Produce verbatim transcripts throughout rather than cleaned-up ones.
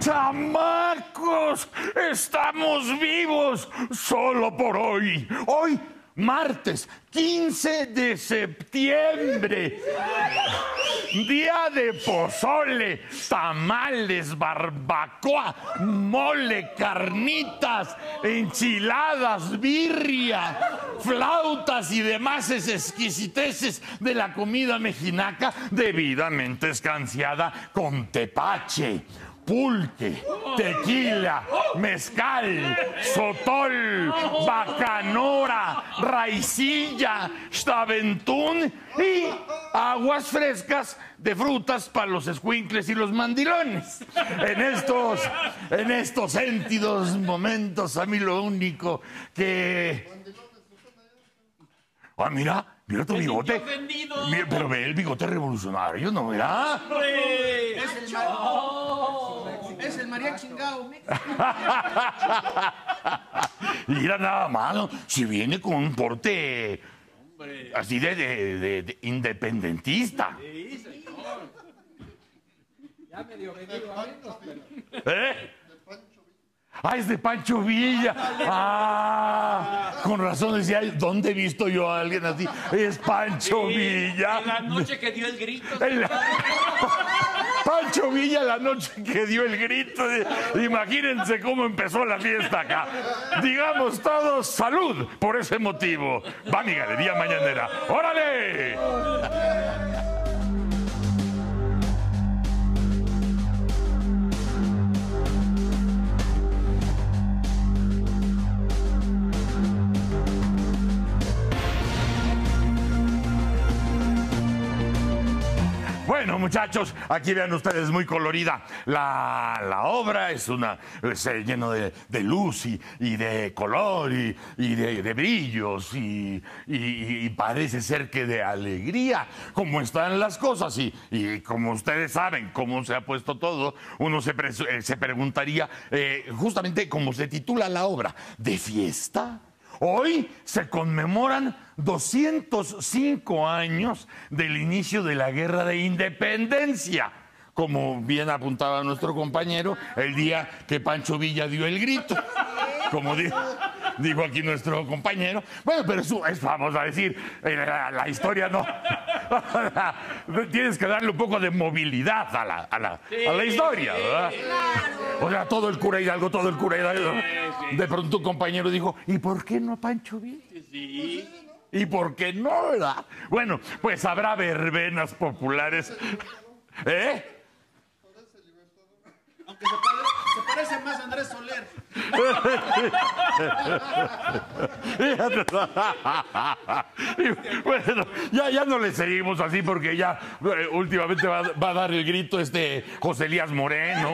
¡Chamacos! ¡Estamos vivos! Solo por hoy. Hoy, martes quince de septiembre. Día de pozole, tamales, barbacoa, mole, carnitas, enchiladas, birria, flautas y demás exquisiteces de la comida mexicana debidamente escanciada con tepache, pulque, tequila, mezcal, sotol, bacanora, raicilla, xtaventún y aguas frescas de frutas para los escuincles y los mandilones. En estos, en estos sentidos momentos, a mí lo único que... Ah, mira, mira tu bigote. Mira, pero ve el bigote revolucionario, ¿no? Mira. Es el, mar... oh, es el María Chingao. Mira nada más, ¿no? Si viene con un porte Hombre. así de, de, de, de independentista. Sí, señor. Ya medio venido a menos, pero... ¿Eh? Ah, es de Pancho Villa. Ah, con razón decía, ¿dónde he visto yo a alguien así? Es Pancho sí, Villa. En la noche que dio el grito. El... Pancho Villa, la noche que dio el grito. Imagínense cómo empezó la fiesta acá. Digamos todos, salud por ese motivo. Va mi galería mañanera. ¡Órale! Bueno, muchachos, aquí vean ustedes muy colorida la, la obra. Es una es lleno de, de luz y, y de color y, y de, de brillos y, y, y parece ser que de alegría, como están las cosas. Y, y como ustedes saben cómo se ha puesto todo, uno se, pre, se preguntaría, eh, justamente como se titula la obra, ¿de fiesta? Hoy se conmemoran doscientos cinco años del inicio de la Guerra de Independencia. Como bien apuntaba nuestro compañero, el día que Pancho Villa dio el grito. Como dijo, dijo aquí nuestro compañero. Bueno, pero eso es, vamos a decir, la, la historia no. Tienes que darle un poco de movilidad a la, a la, a la historia, ¿verdad? O sea, todo el cura Hidalgo, todo el cura Hidalgo. De pronto un compañero dijo, ¿y por qué no Pancho Villa? Sí. ¿Y por qué no, verdad? Bueno, pues habrá verbenas populares. ¿Eh? Aunque se, pare, se parece más a Andrés Soler. Bueno, ya, ya no le seguimos así porque ya eh, últimamente va, va a dar el grito este José Elías Moreno.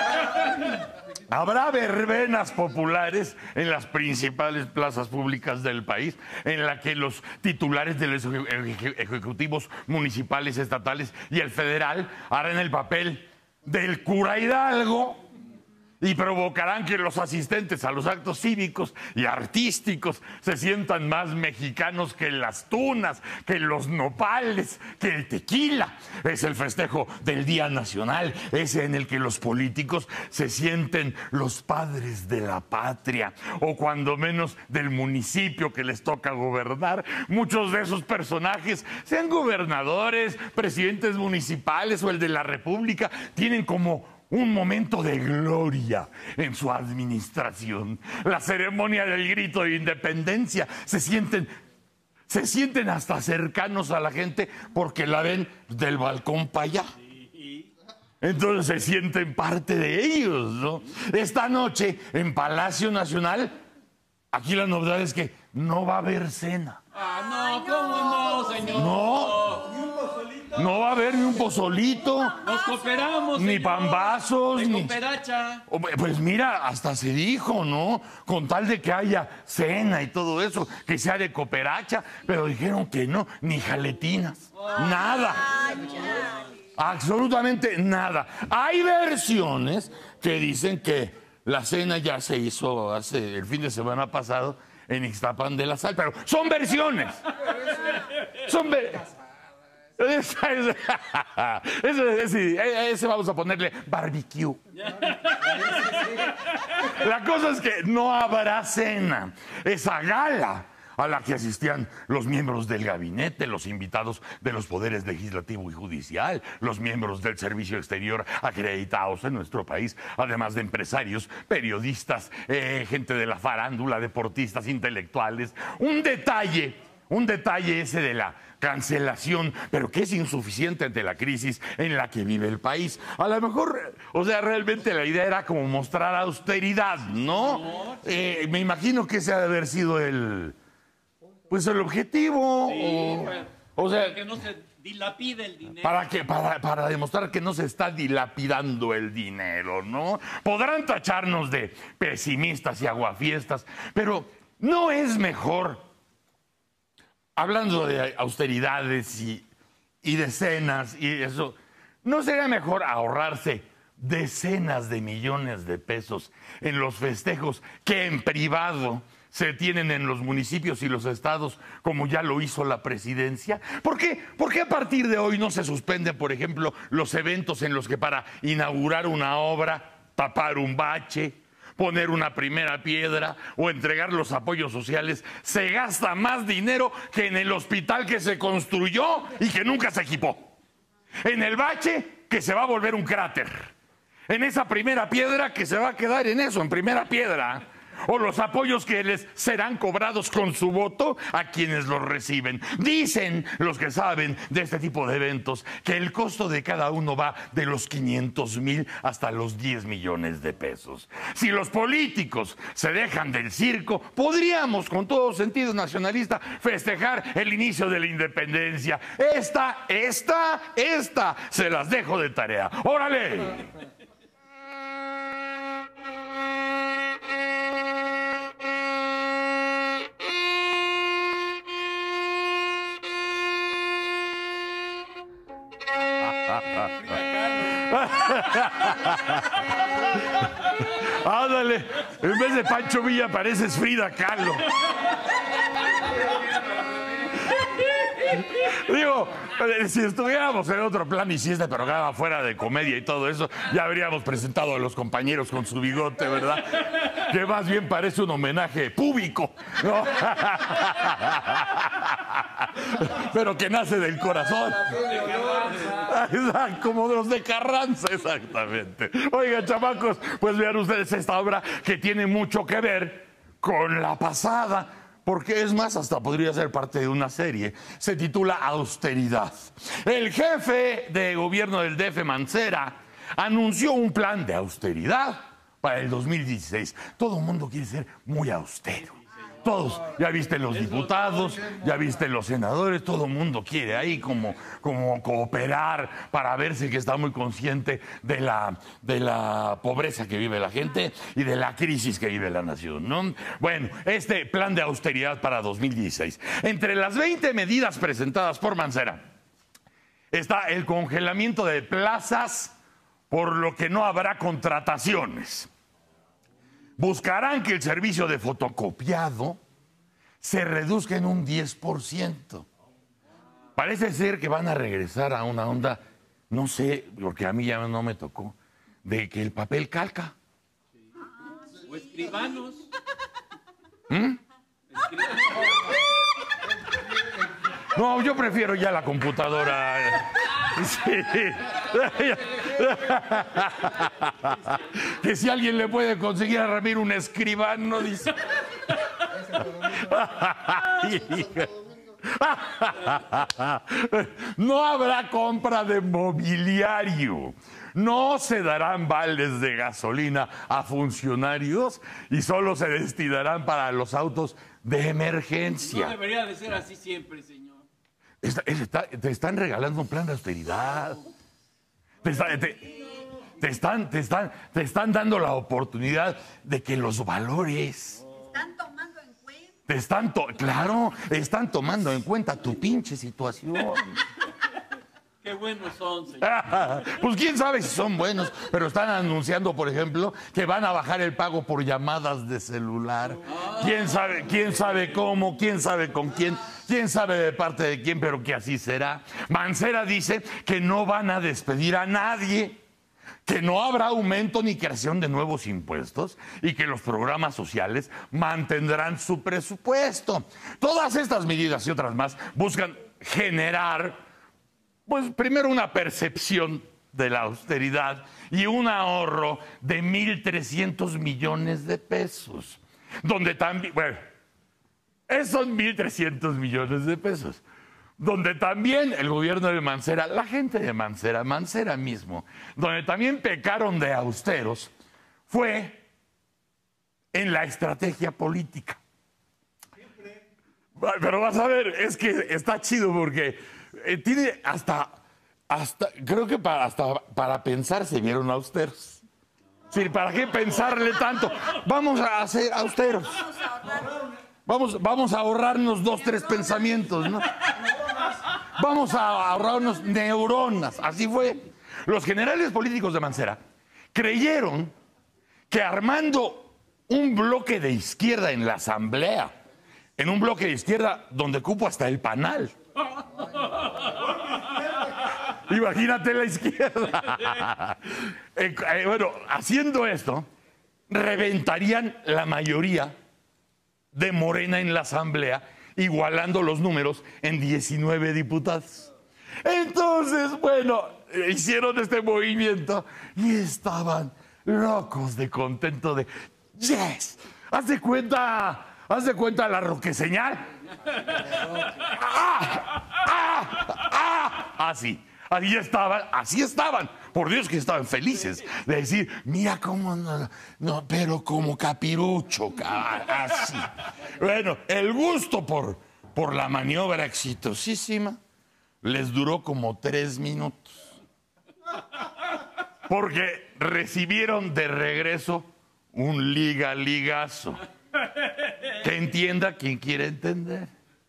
Habrá verbenas populares en las principales plazas públicas del país, en la que los titulares de los ejecutivos municipales, estatales y el federal harán el papel del cura Hidalgo y provocarán que los asistentes a los actos cívicos y artísticos se sientan más mexicanos que las tunas, que los nopales, que el tequila. Es el festejo del Día Nacional, ese en el que los políticos se sienten los padres de la patria, o cuando menos del municipio que les toca gobernar. Muchos de esos personajes, sean gobernadores, presidentes municipales o el de la República, tienen como un momento de gloria en su administración. La ceremonia del grito de independencia, se sienten, se sienten hasta cercanos a la gente porque la ven del balcón para allá. Entonces se sienten parte de ellos, ¿no? Esta noche en Palacio Nacional, aquí la novedad es que no va a haber cena. Ah, no, ¿cómo no, señor? No. No va a haber ni un pozolito. Nos cooperamos, ni señor. pambazos, de ni cooperacha. Pues mira, hasta se dijo, ¿no? Con tal de que haya cena y todo eso, que sea de cooperacha, pero dijeron que no, ni jaletinas, nada. Absolutamente nada. Hay versiones que dicen que la cena ya se hizo hace el fin de semana pasado en Ixtapan de la Sal, pero son versiones. Son versiones. Ese, ese, ese, ese, ese vamos a ponerle barbecue. La cosa es que no habrá cena. Esa gala a la que asistían los miembros del gabinete, los invitados de los poderes legislativo y judicial, los miembros del servicio exterior acreditados en nuestro país, además de empresarios, periodistas, eh, gente de la farándula, deportistas, intelectuales. Un detalle, un detalle ese de la cancelación, pero que es insuficiente ante la crisis en la que vive el país. A lo mejor, o sea, realmente la idea era como mostrar austeridad, ¿no? Eh, me imagino que ese ha de haber sido el... Pues el objetivo, Sí, o, bueno, o sea, para que no se dilapide el dinero. para que para, para demostrar que no se está dilapidando el dinero, ¿no? Podrán tacharnos de pesimistas y aguafiestas, pero no es mejor, hablando de austeridades y, y de cenas y eso, ¿no sería mejor ahorrarse decenas de millones de pesos en los festejos que en privado se tienen en los municipios y los estados, como ya lo hizo la presidencia? ¿Por qué? ¿Por qué a partir de hoy no se suspenden, por ejemplo, los eventos en los que para inaugurar una obra, tapar un bache, poner una primera piedra o entregar los apoyos sociales se gasta más dinero que en el hospital que se construyó y que nunca se equipó? En el bache que se va a volver un cráter. En esa primera piedra que se va a quedar en eso, en primera piedra. O los apoyos que les serán cobrados con su voto a quienes los reciben. Dicen los que saben de este tipo de eventos que el costo de cada uno va de los quinientos mil hasta los diez millones de pesos. Si los políticos se dejan del circo, podríamos, con todo sentido nacionalista, festejar el inicio de la independencia. Esta, esta, esta, se las dejo de tarea. ¡Órale! Ándale, en vez de Pancho Villa pareces Frida Kahlo. Digo, si estuviéramos en otro plan y si este programa fuera de comedia y todo eso, ya habríamos presentado a los compañeros con su bigote, ¿verdad? Que más bien parece un homenaje público, ¿no? Pero que nace del corazón. Como de los de Carranza, exactamente. Oigan, chamacos, pues vean ustedes esta obra que tiene mucho que ver con la pasada, porque es más, hasta podría ser parte de una serie. Se titula Austeridad. El jefe de gobierno del D F, Mancera, anunció un plan de austeridad para el dos mil dieciséis. Todo el mundo quiere ser muy austero. Todos, ya viste los diputados, ya viste los senadores, todo el mundo quiere ahí como, como cooperar para verse que está muy consciente de la, de la pobreza que vive la gente y de la crisis que vive la nación, ¿no? Bueno, este plan de austeridad para dos mil dieciséis. Entre las veinte medidas presentadas por Mancera está el congelamiento de plazas, por lo que no habrá contrataciones. Buscarán que el servicio de fotocopiado se reduzca en un diez por ciento. Parece ser que van a regresar a una onda, no sé, porque a mí ya no me tocó, de que el papel calca. O escribanos. ¿Mm? Escribanos. No, yo prefiero ya la computadora. Sí. Que si alguien le puede conseguir a Ramiro un escribano, dice. No habrá compra de mobiliario. No se darán vales de gasolina a funcionarios y solo se destinarán para los autos de emergencia. No debería de ser así siempre, señor. Está, está, te están regalando un plan de austeridad. Te, está, te, te, están, te, están, te están dando la oportunidad de que los valores. Están tomando en cuenta. Te están, to claro, están tomando en cuenta tu pinche situación. Qué buenos son, señor. Pues quién sabe si son buenos, pero están anunciando, por ejemplo, que van a bajar el pago por llamadas de celular. ¿Quién sabe, quién sabe cómo, quién sabe con quién? quién sabe de parte de quién, pero que así será. Mancera dice que no van a despedir a nadie, que no habrá aumento ni creación de nuevos impuestos y que los programas sociales mantendrán su presupuesto. Todas estas medidas y otras más buscan generar, pues primero una percepción de la austeridad y un ahorro de mil trescientos millones de pesos, donde también, bueno, esos mil trescientos millones de pesos, donde también el gobierno de Mancera, la gente de Mancera, Mancera mismo, donde también pecaron de austeros, fue en la estrategia política. Pero vas a ver, es que está chido porque eh, tiene hasta, hasta, creo que para, hasta para pensar se vieron austeros. Sí, ¿para qué pensarle tanto? Vamos a hacer austeros. Vamos, vamos a ahorrarnos dos, tres pensamientos, ¿no? Vamos a ahorrarnos neuronas. Así fue. Los generales políticos de Mancera creyeron que armando un bloque de izquierda en la asamblea, en un bloque de izquierda donde cupo hasta el panal. Imagínate la izquierda. eh, eh, bueno, haciendo esto, reventarían la mayoría de Morena en la asamblea, igualando los números en diecinueve diputados. Entonces, bueno, hicieron este movimiento y estaban locos de contento de ¡yes! Haz de cuenta, haz de cuenta la roqueseñal. ¡Ah! ¡Ah! ¡Ah! Así. Así estaban, así estaban. Por Dios que estaban felices de decir, mira cómo no, no pero como capirucho, así. Bueno, el gusto por, por la maniobra exitosísima les duró como tres minutos. Porque recibieron de regreso un liga-ligazo. Que entienda quien quiere entender.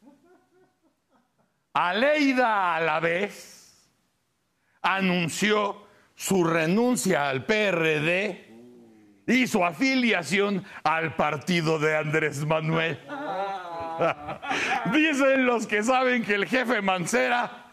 Aleida Alavés anunció su renuncia al P R D y su afiliación al partido de Andrés Manuel. Dicen los que saben que el jefe Mancera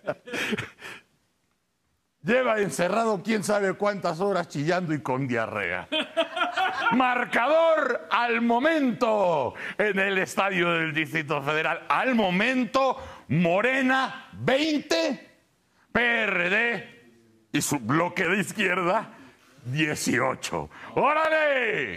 lleva encerrado quién sabe cuántas horas chillando y con diarrea. Marcador al momento en el estadio del Distrito Federal. Al momento, Morena veinte, P R D y su bloque de izquierda dieciocho. ¡Órale!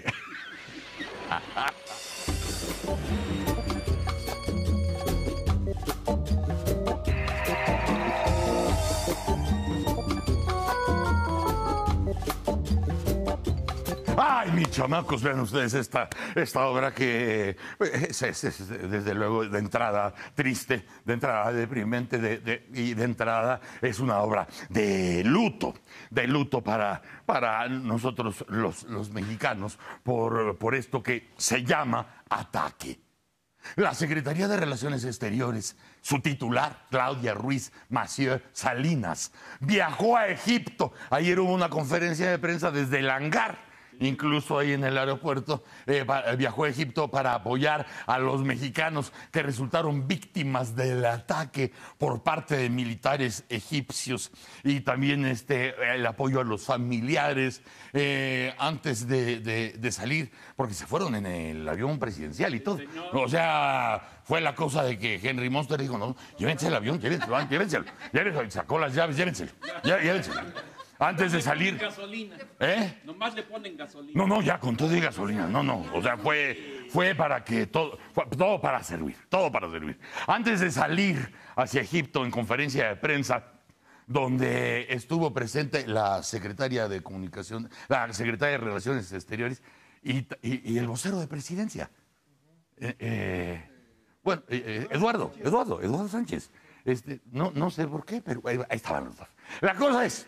Ay, mis chamacos, vean ustedes esta, esta obra que es, es, es, desde luego de entrada triste, de entrada deprimente de, de, y de entrada es una obra de luto, de luto para, para nosotros los, los mexicanos por, por esto que se llama ataque. La Secretaría de Relaciones Exteriores, su titular, Claudia Ruiz Massieu Salinas, viajó a Egipto. Ayer hubo una conferencia de prensa desde el hangar. Incluso ahí en el aeropuerto, eh, viajó a Egipto para apoyar a los mexicanos que resultaron víctimas del ataque por parte de militares egipcios y también este, el apoyo a los familiares eh, antes de, de, de salir, porque se fueron en el avión presidencial y todo. O sea, fue la cosa de que Henry Monster dijo, no, llévense el avión, llévenselo, llévenselo, llévenselo, sacó las llaves, llévenselo, llévenselo. Antes de salir. Gasolina. ¿Eh? Nomás le ponen gasolina. No, no, ya con todo y gasolina. No, no. O sea, fue, fue para que todo, fue todo para servir, todo para servir. Antes de salir hacia Egipto en conferencia de prensa, donde estuvo presente la secretaria de Comunicación, la secretaria de Relaciones Exteriores y, y, y el vocero de Presidencia. Eh, eh, bueno, eh, Eduardo, Eduardo, Eduardo Sánchez. Este, no, no sé por qué, pero ahí estaban los dos. La cosa es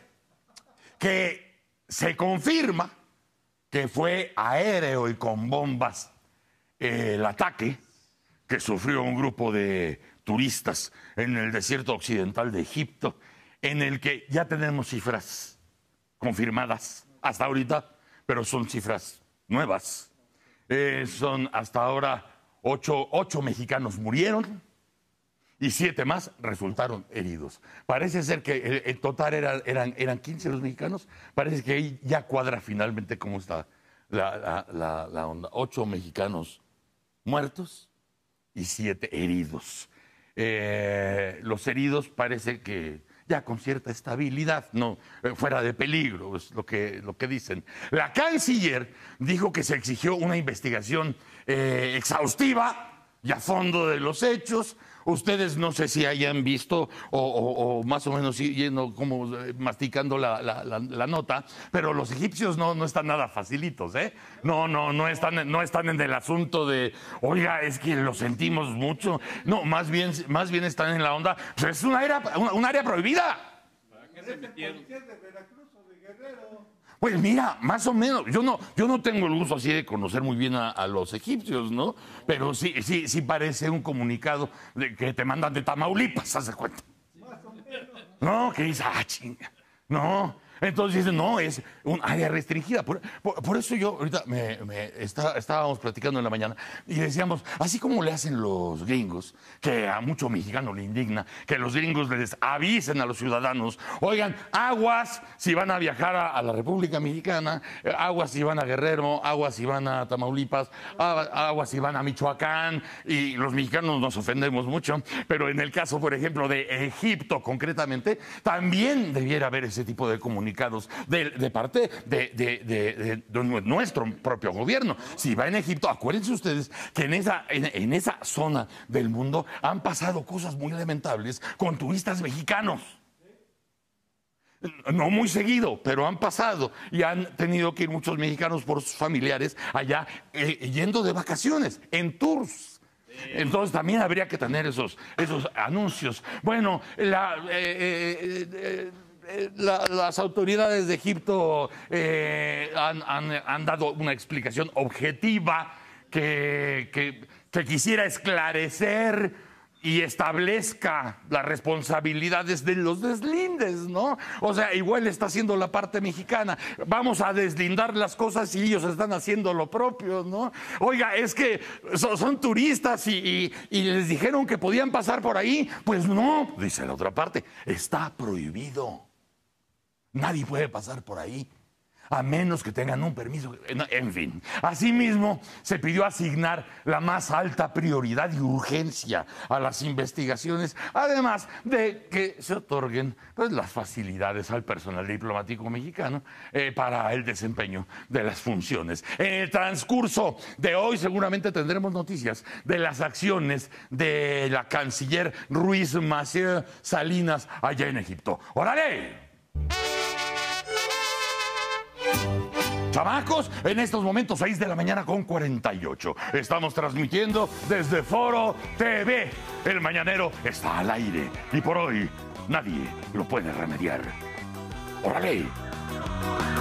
que se confirma que fue aéreo y con bombas eh, el ataque que sufrió un grupo de turistas en el desierto occidental de Egipto, en el que ya tenemos cifras confirmadas hasta ahorita, pero son cifras nuevas. Eh, son hasta ahora ocho, ocho mexicanos murieron, y siete más resultaron heridos. Parece ser que en total eran, eran, eran quince los mexicanos. Parece que ahí ya cuadra finalmente cómo está la, la, la, la onda. Ocho mexicanos muertos y siete heridos. Eh, los heridos parece que ya con cierta estabilidad, no eh, fuera de peligro, es lo que, lo que dicen. La canciller dijo que se exigió una investigación eh, exhaustiva y a fondo de los hechos. Ustedes no sé si hayan visto o, o, o más o menos yendo como eh, masticando la, la, la, la nota, pero los egipcios no, no están nada facilitos, ¿eh? No, no, no están, no están en el asunto de, oiga, es que lo sentimos mucho. No, más bien, más bien están en la onda, pues es un área, un, un área prohibida. ¿Para qué se metieron? Pues mira, más o menos, yo no, yo no tengo el gusto así de conocer muy bien a, a los egipcios, ¿no? Pero sí, sí, sí parece un comunicado de que te mandan de Tamaulipas, ¿haz de cuenta? No, que dice, ah, chinga, no. Entonces dicen, no, es un área restringida. Por, por, por eso yo ahorita me, me está, estábamos platicando en la mañana y decíamos, así como le hacen los gringos, que a mucho mexicano le indigna, que los gringos les avisen a los ciudadanos, oigan, aguas si van a viajar a, a la República Mexicana, aguas si van a Guerrero, aguas si van a Tamaulipas, aguas si van a Michoacán, y los mexicanos nos ofendemos mucho, pero en el caso, por ejemplo, de Egipto concretamente, también debiera haber ese tipo de comunicación de, de parte de, de, de, de, de nuestro propio gobierno. Si va en Egipto, acuérdense ustedes que en esa, en, en esa zona del mundo han pasado cosas muy lamentables con turistas mexicanos. No muy seguido, pero han pasado y han tenido que ir muchos mexicanos por sus familiares allá eh, yendo de vacaciones, en tours. Entonces también habría que tener esos, esos anuncios. Bueno, la... Eh, eh, eh, La, las autoridades de Egipto eh, han, han, han dado una explicación objetiva que, que, que quisiera esclarecer y establezca las responsabilidades de los deslindes, ¿no? O sea, igual está haciendo la parte mexicana. Vamos a deslindar las cosas y ellos están haciendo lo propio, ¿no? Oiga, es que son, son turistas y, y, y les dijeron que podían pasar por ahí. Pues no, dice la otra parte, está prohibido. Nadie puede pasar por ahí, a menos que tengan un permiso. En fin, asimismo, se pidió asignar la más alta prioridad y urgencia a las investigaciones, además de que se otorguen pues, las facilidades al personal diplomático mexicano eh, para el desempeño de las funciones. En el transcurso de hoy seguramente tendremos noticias de las acciones de la canciller Ruiz Massieu Salinas allá en Egipto. ¡Órale! Chamacos, en estos momentos seis de la mañana con cuarenta y ocho. Estamos transmitiendo desde Foro T V. El mañanero está al aire y por hoy nadie lo puede remediar. ¡Órale!